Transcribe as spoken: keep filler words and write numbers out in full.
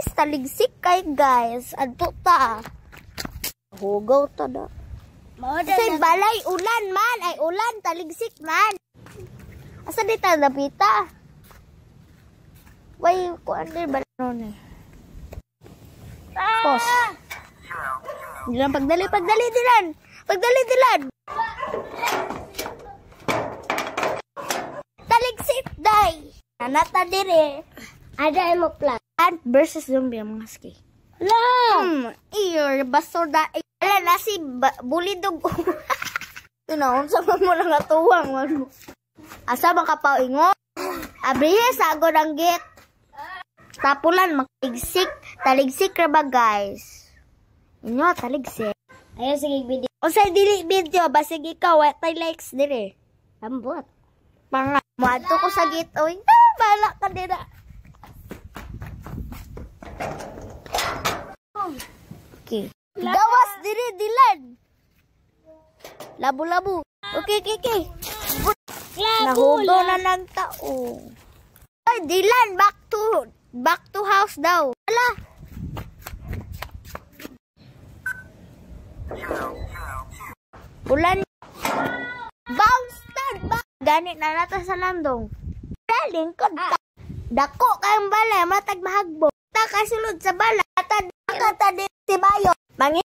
guys, taligsik kay guys. Adto ta. Hugaw ta da. Say balay ulan man, ay ulan taligsik man. Asa di ta napita? Way ko ande balon ni. Pos. Dilan pagdali pagdali dilan. Pagdali dilan. Taligsik day. Anata dire. Ada mo plan. Ant versus zombie ang mga ski. La! Hmm, iyo, basoda. Ala na si bulidog. Tunaon sa mo lang atuwang man. Asa ba ka pa ingon? Abrihe sago ng git. Tapulan magtigsik, taligsik ra ba guys? Inyo taligsik. Ayo sige video. O sa dili video ba sige ka wa tay likes dire. Ambot. Mga moadto ko sa git oy. Ah, bala ka dira. Okay. Gawas diri dilan. Labu-labu. Okay, okay, okay. Nahugaw na ng tao. Ay, dilan, back to back to house daw. Ala. Ulan. Bounce stand ba? Ganit na nata sa landong. Galing ko dako kayong balay matag mahagbo. Ta kasulod sa bala. Kata di si Bayo. Mangi